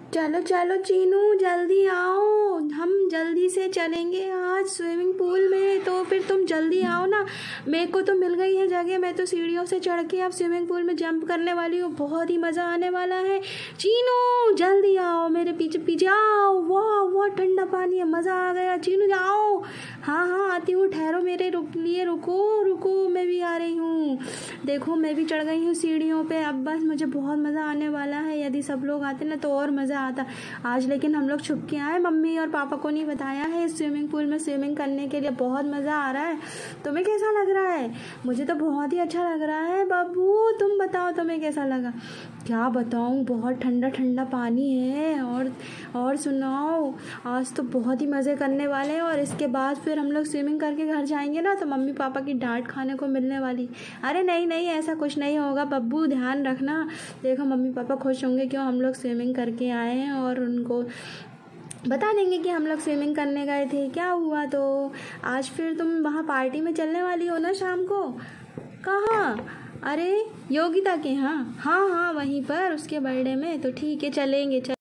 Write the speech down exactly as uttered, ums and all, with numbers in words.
चलो चलो चीनू, जल्दी आओ, हम जल्दी से चलेंगे आज स्विमिंग पूल में। तो फिर तुम जल्दी आओ ना, मेरे को तो मिल गई है जगह। मैं तो सीढ़ियों से चढ़ के अब स्विमिंग पूल में जंप करने वाली हूँ। बहुत ही मज़ा आने वाला है। चीनू जल्दी आओ, मेरे पीछे पीछे आओ। वाह वाह, ठंडा पानी है, मज़ा आ गया। चीनू जाओ। हाँ हाँ आती हूँ, ठहरो मेरे रुक लिए, रुको रुको, मैं भी आ रही हूँ। देखो मैं भी चढ़ गई हूँ सीढ़ियों पे। अब बस मुझे बहुत मज़ा आने वाला है। यदि सब लोग आते ना तो और मज़ा आता आज। लेकिन हम लोग छुप के आए, मम्मी और पापा को नहीं बताया है। स्विमिंग पूल में स्विमिंग करने के लिए बहुत मज़ा आ रहा है। तुम्हें कैसा लग रहा है? मुझे तो बहुत ही अच्छा लग रहा है। बाबू तुम बताओ तुम्हें कैसा लगा? क्या बताऊँ, बहुत ठंडा ठंडा पानी है। और और सुनाओ, आज तो बहुत ही मज़े करने वाले हैं। और इसके बाद फिर हम लोग स्विमिंग करके घर जाएंगे ना तो मम्मी पापा की डांट खाने को मिलने वाली। अरे नहीं नहीं, ऐसा कुछ नहीं होगा बब्बू, ध्यान रखना। देखो मम्मी पापा खुश होंगे क्यों हम लोग स्विमिंग करके आए हैं, और उनको बता देंगे कि हम लोग स्विमिंग करने गए थे। क्या हुआ? तो आज फिर तुम वहाँ पार्टी में चलने वाली हो ना शाम को? कहाँ? अरे योगिता के यहाँ। हाँ हाँ वहीं पर, उसके बर्थडे में। तो ठीक है चलेंगे चल